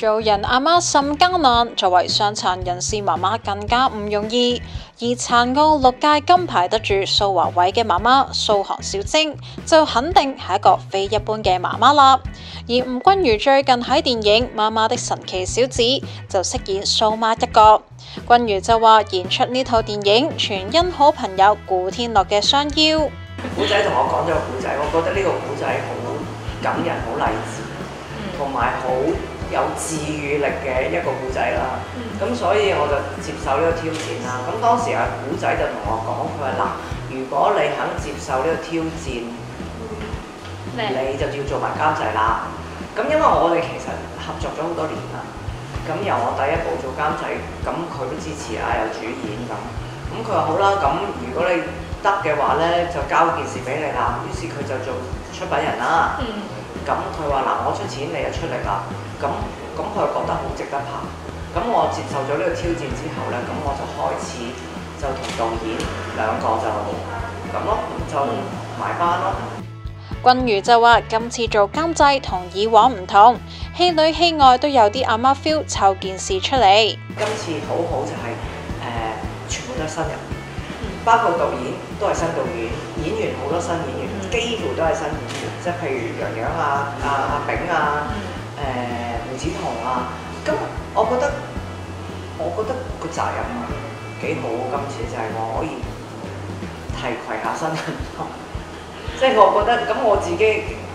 做人阿媽甚艱難，作為傷殘人士媽媽更加唔容易。而殘奧6屆金牌得主蘇樺偉嘅媽媽蘇韓小晶就肯定係一個非一般嘅媽媽啦。而吳君如最近喺電影《媽媽的神奇小子》就飾演蘇媽一角。君如就話演出呢套電影全因好朋友古天樂嘅相邀。 古仔同我講咗個古仔，我覺得呢個古仔好感人、好勵志，同埋好有治愈力嘅一個古仔啦。咁所以我就接受呢個挑戰啦。咁當時阿古仔就同我講，佢話嗱，如果你肯接受呢個挑戰，你就要做埋監製啦。咁因為我哋其實合作咗好多年啦。咁由我第一部做監製，咁佢都支持啊，有主演咁。咁佢話好啦，咁如果你得嘅話咧，就交件事俾你啦。於是佢就做出品人啦。咁佢話嗱，我出錢，你就出力啦。咁佢又覺得好值得拍。咁我接受咗呢個挑戰之後咧，咁我就開始就同導演兩個就咁咯，就埋班咯。 君如就話今次做監製同以往唔同，戲裏戲外都有啲阿媽 feel 湊件事出嚟。 今次好好就係、全部都係新人，包括導演都係新導演，演員好多新演員，幾乎都係新演員，即係譬如楊洋啊、阿炳啊、胡展雄啊。咁我覺得個責任幾好，今次就係我可以提攜下新人。即係我覺得咁我自己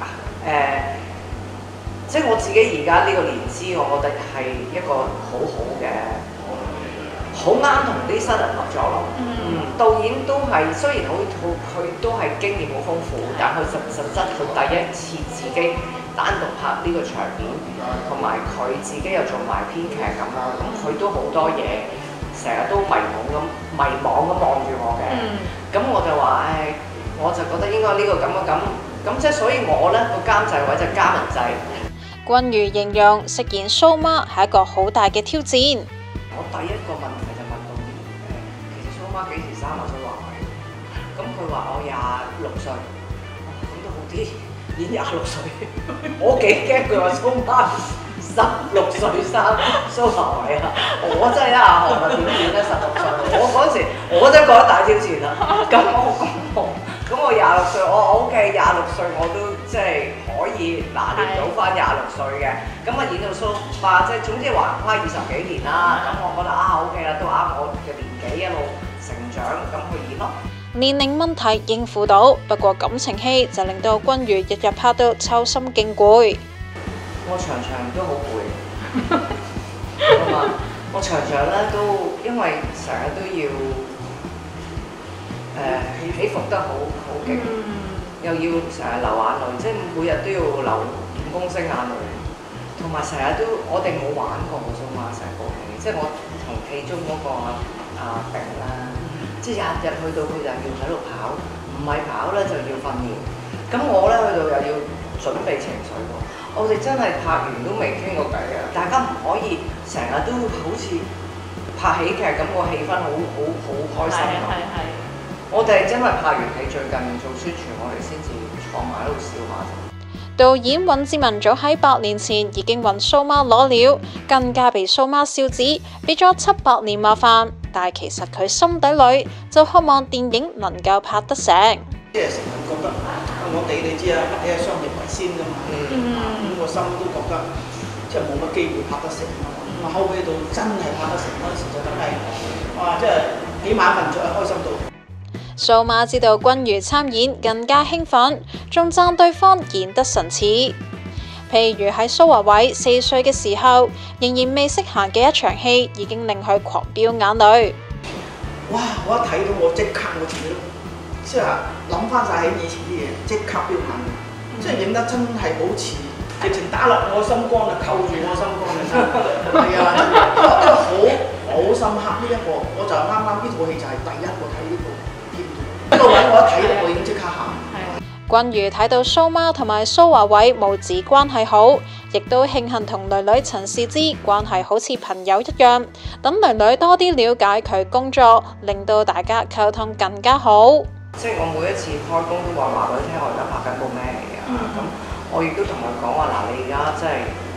即係我自己而家呢個年資，我覺得係一個好好嘅，好啱同啲新人合作咯。導演都係雖然佢都係經驗好豐富，但佢實質佢第一次自己單獨拍呢個場面，同埋佢自己又做埋編劇咁啦，咁佢都好多嘢，成日都迷惘咁望住我嘅。咁我就話我就覺得應該呢個咁即係所以我咧個監製位就加盟制。 君如形容飾演蘇媽係一個好大嘅挑戰。 我第一個問題就問導演其實蘇媽幾時生啊？蘇樺偉。咁佢話我26歲，咁都好啲，演26歲。我幾驚佢話蘇媽16歲生蘇樺偉啊！我真係一下汗啊，點演得16歲？我嗰時我真係覺得大挑戰啦。咁我26歲，我 OK， 26歲我都即係可以拿捏到翻26歲嘅。咁啊演到蘇媽，即係總之橫跨20幾年啦。咁我覺得OK 啦，都啱我嘅年紀一路成長，咁去演咯。 年齡問題應付到，不過感情戲就令到君如日日拍到抽心勁攰。 我場都好攰，同埋我場咧都因為成日都要起伏得好勁，又要成日流眼淚，即係每日都要流5公升眼淚，同埋成日都我哋冇玩過蘇媽成部戲，即係我同戲中嗰個阿炳啦，即係日去到佢就要喺度跑，唔係跑咧就要訓練，咁我咧去到又要準備情緒喎。我哋真係拍完都未傾過偈啊！大家唔可以成日都好似拍喜劇咁，個氣氛好開心咁。我哋真係拍完戲，最近做宣傳，我哋先至坐埋喺度笑下。 導演尹志文早喺8年前已經揾蘇媽攞料，更加被蘇媽笑指俾咗700年麻煩，但係其實佢心底裏就渴望電影能夠拍得成。 即係成日覺得我哋你知啊，你係商業為先㗎嘛，咁個心都覺得即係冇乜機會拍得成。咁後尾到真係拍得成嗰陣時就梗係，哇！即係起碼瞓著開心到。 蘇媽知道君如參演更加興奮，仲讚對方演得神似。譬如喺蘇樺偉4歲嘅時候，仍然未識行嘅一場戲，已經令佢狂飆眼淚。 哇！我一睇到我即刻我自己都即係諗翻晒喺以前啲嘢，即刻飆眼淚。即係影得真係好似直情打落我心肝啊，扣住我心肝啊！真係係啊，真係好深刻呢一個。我就啱啱呢套戲就係第一個睇呢部片段，呢個位我一睇到我已經即刻喊。 君如睇到蘇媽同埋蘇樺偉母子關係好，亦都慶幸同女女陳視之關係好似朋友一樣，等女女多啲了解佢工作，令到大家溝通更加好。 即係我每一次開工都話佢聽，我而家拍緊部咩戲啊？咁我亦都同佢講話嗱，你而家即係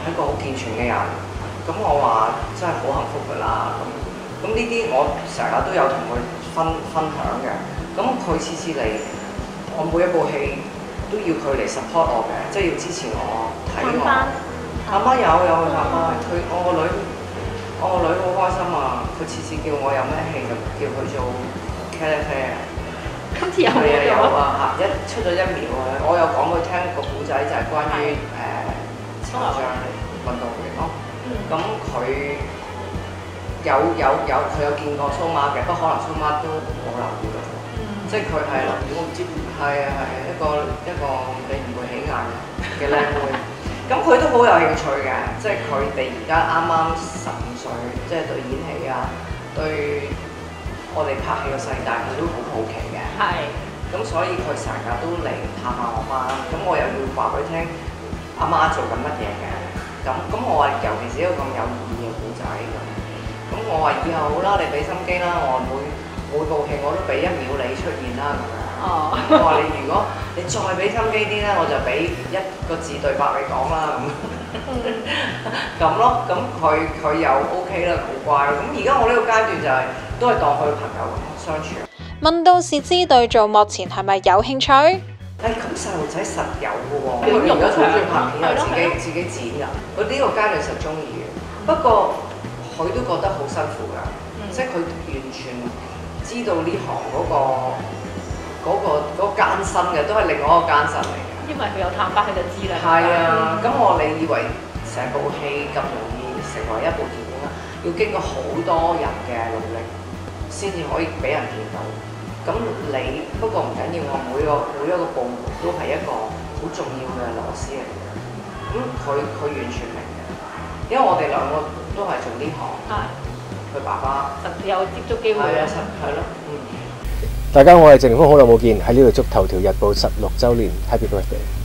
係一個好健全嘅人。咁我話真係好幸福㗎啦。咁呢啲我成日都有同佢分享嘅。咁佢次次嚟，我每一部戲都要佢嚟 support 我嘅，即係要支持我睇我。探班有去探班，我個女好開心啊！佢次次叫我有咩戲就叫佢做茄喱啡啊。 今次有冇有啊嚇！一出咗1秒啊！我有講佢聽個古仔，就係關於殘障運動員咯。咁佢有見過蘇媽嘅，不過可能蘇媽都冇留意到。即係佢係我唔知。係一個你唔會起眼嘅靚妹。咁佢都好有興趣嘅，即係佢哋而家啱啱15歲，即係對演戲啊，對我哋拍戲嘅世界佢都好好奇嘅。係。咁所以佢成日都嚟探下我班，咁我又要話佢聽阿媽做緊乜嘢嘅。咁我話尤其是一個咁有意義嘅故仔咁我話以後好啦，你俾心機啦，我每部戲我都俾1秒你出現啦咁樣。我話你如果你再俾心機啲咧，我就俾1個字對白你講啦咁。咁咯，咁佢又 OK 啦，好乖咯。咁而家我呢個階段就係都係當佢朋友咁相處。 問到是枝對做幕前係咪有興趣？ 咁細路仔實有嘅喎，佢而家好中意拍片又自己剪㗎。佢呢個階段實中意嘅，不過佢都覺得好辛苦㗎，即係佢完全知道呢行嗰個艱辛嘅，都係另外一個艱辛嚟嘅。 因為佢有探班，佢就知啦。 係啊，咁你以為成部戲咁容易成為一部電影啊？要經過好多人嘅努力先至可以俾人見到。咁你不過唔緊要，我每一個部門都係一個好重要嘅螺絲嚟嘅。咁佢完全明嘅，因為我哋2個都係做呢行。佢爸爸有接觸機會啊。 係咯， 大家好，我係謝霆鋒，好耐冇見，喺呢度祝頭條日報16週年 Happy Birthday！